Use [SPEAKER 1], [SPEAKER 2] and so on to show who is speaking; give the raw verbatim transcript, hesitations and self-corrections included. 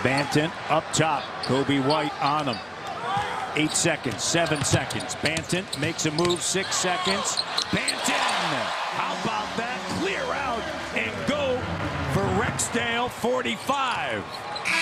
[SPEAKER 1] Banton up top. Kobe White on him. Eight seconds, seven seconds. Banton makes a move, six seconds. Banton! How about that? Clear out and go for Rexdale forty-five.